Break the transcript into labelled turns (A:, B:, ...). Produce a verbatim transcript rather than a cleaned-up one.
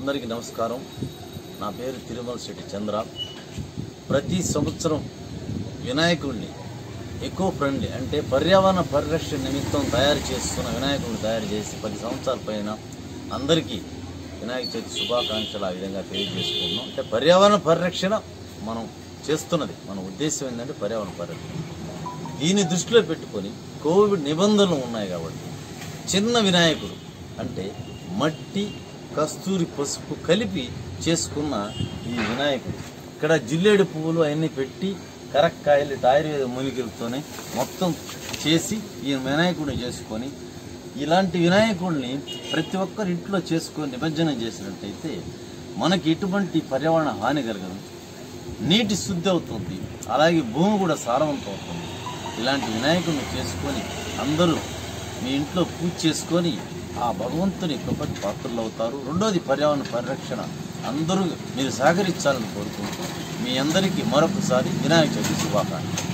A: అందరికీ నమస్కారం. నా పేరు తిరుమల శెట్టి చంద్ర. ప్రతి సంవత్సరం వినాయకుడిని ఎకో ఫ్రెండ్లీ అంటే పర్యావరణ పరిరక్షణ నిమిత్తం తయారు చేస్తున్న వినాయకుడిని తయారు చేసి పది సంవత్సరాల పైన అందరికీ వినాయక చవితి శుభాకాంక్షలు ఆ విధంగా తెలియజేసుకుంటున్నాం. అంటే పర్యావరణ పరిరక్షణ మనం చేస్తున్నది, మన ఉద్దేశం ఏంటంటే పర్యావరణ పరిరక్షణ. దీన్ని దృష్టిలో పెట్టుకొని కోవిడ్ నిబంధనలు ఉన్నాయి కాబట్టి చిన్న వినాయకుడు అంటే మట్టి కస్తూరి పసుపు కలిపి చేసుకున్న ఈ వినాయకుడు ఇక్కడ జిల్లేడు పువ్వులు అవన్నీ పెట్టి కరక్కాయలు ఆయుర్వేద మూలికలతోనే మొత్తం చేసి ఈ వినాయకుడిని చేసుకొని ఇలాంటి వినాయకుడిని ప్రతి ఒక్కరు ఇంట్లో చేసుకొని నిమజ్జనం చేసినట్టయితే మనకి ఎటువంటి పర్యావరణ హాని కలగదు, నీటి శుద్ధి అవుతుంది, అలాగే భూమి కూడా సారవంతం అవుతుంది. ఇలాంటి వినాయకుడిని చేసుకొని అందరూ మీ ఇంట్లో పూజ చేసుకొని ఆ భగవంతుని కృపకి పాత్రలు అవుతారు. రెండోది పర్యావరణ పరిరక్షణ అందరూ మీరు సహకరించాలని కోరుకుంటూ మీ అందరికీ మరొకసారి వినాయక చవితి శుభాకాంక్షలు.